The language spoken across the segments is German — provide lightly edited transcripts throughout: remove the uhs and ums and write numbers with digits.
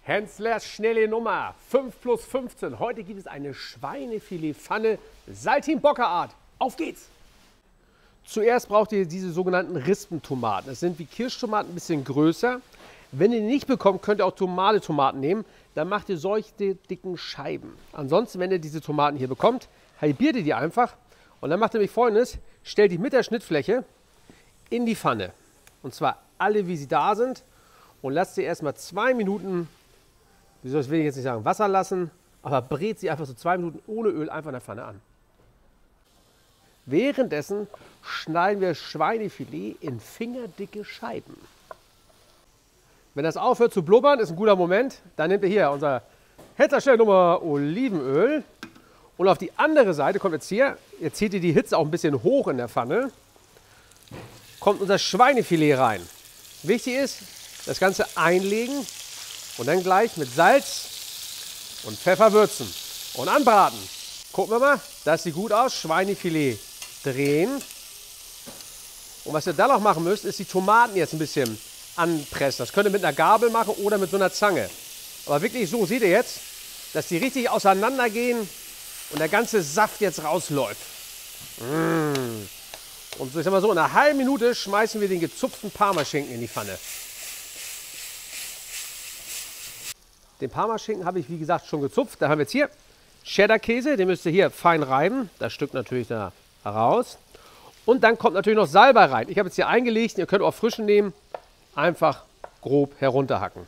Hänslers schnelle Nummer 5 plus 15. Heute gibt es eine Schweinefiletpfanne Saltimbockerart. Auf geht's! Zuerst braucht ihr diese sogenannten Rispentomaten. Das sind wie Kirschtomaten, ein bisschen größer. Wenn ihr die nicht bekommt, könnt ihr auch normale Tomaten nehmen. Dann macht ihr solche dicken Scheiben. Ansonsten, wenn ihr diese Tomaten hier bekommt, halbiert ihr die einfach. Und dann macht ihr nämlich Folgendes. Stellt die mit der Schnittfläche in die Pfanne. Und zwar alle, wie sie da sind. Und lasst sie erstmal 2 Minuten, das will ich jetzt nicht sagen, Wasser lassen, aber brät sie einfach so 2 Minuten ohne Öl einfach in der Pfanne an. Währenddessen schneiden wir Schweinefilet in fingerdicke Scheiben. Wenn das aufhört zu blubbern, ist ein guter Moment. Dann nehmt ihr hier unser Hänslers schnelle Nummer Olivenöl. Und auf die andere Seite kommt jetzt hier, jetzt zieht ihr die Hitze auch ein bisschen hoch in der Pfanne, kommt unser Schweinefilet rein. Wichtig ist, das Ganze einlegen und dann gleich mit Salz und Pfeffer würzen und anbraten. Gucken wir mal, das sieht gut aus. Schweinefilet drehen. Und was ihr dann noch machen müsst, ist die Tomaten jetzt ein bisschen anpressen. Das könnt ihr mit einer Gabel machen oder mit so einer Zange. Aber wirklich so, seht ihr jetzt, dass die richtig auseinander gehen und der ganze Saft jetzt rausläuft. Und so, ich sag mal so, in einer halben Minute schmeißen wir den gezupften Parmaschinken in die Pfanne. Den Parmaschinken habe ich, wie gesagt, schon gezupft. Da haben wir jetzt hier Cheddar-Käse, den müsst ihr hier fein reiben. Das Stück natürlich da raus. Und dann kommt natürlich noch Salbei rein. Ich habe jetzt hier eingelegt, ihr könnt auch frischen nehmen. Einfach grob herunterhacken.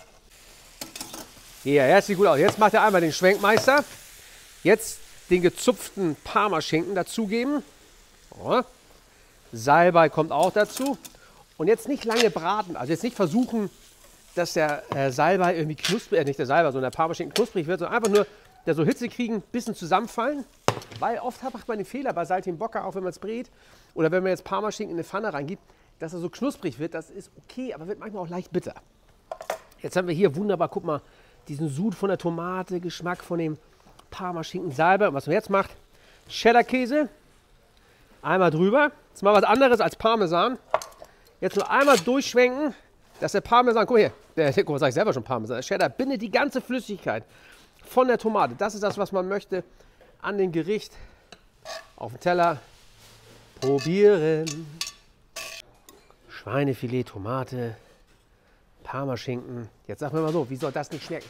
Ja, das sieht gut aus. Jetzt macht ihr einmal den Schwenkmeister. Jetzt den gezupften Parmaschinken dazugeben. Oh. Salbei kommt auch dazu. Und jetzt nicht lange braten. Also jetzt nicht versuchen, dass der Salbei irgendwie knusprig, nicht der Salbei, sondern der Parmaschinken knusprig wird, sondern einfach nur, der so Hitze kriegen, ein bisschen zusammenfallen. Weil oft macht man den Fehler bei Saltimbocca, auch wenn man es brät, oder wenn man jetzt Parmaschinken in eine Pfanne reingibt, dass er so knusprig wird. Das ist okay, aber wird manchmal auch leicht bitter. Jetzt haben wir hier wunderbar, guck mal, diesen Sud von der Tomate, Geschmack von dem Parmaschinken, Salbei. Und was man jetzt macht, Cheddar-Käse, einmal drüber. Das ist mal was anderes als Parmesan. Jetzt nur einmal durchschwenken, dass der Parmesan, guck mal hier, guck mal, sag ich selber schon Parmesan, der Cheddar bindet die ganze Flüssigkeit von der Tomate. Das ist das, was man möchte an dem Gericht. Auf dem Teller probieren. Schweinefilet, Tomate, Parmaschinken. Jetzt sag mir mal so, wie soll das nicht schmecken?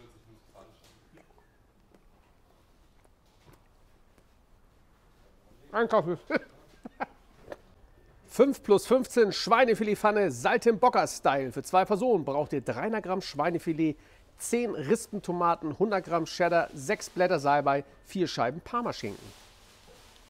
Einkaufen. 5 plus 15 Schweinefiletpfanne Saltimbocca-Style. Für 2 Personen braucht ihr 300 Gramm Schweinefilet, 10 Rispentomaten, 100 Gramm Cheddar, 6 Blätter Salbei, 4 Scheiben Parmaschinken.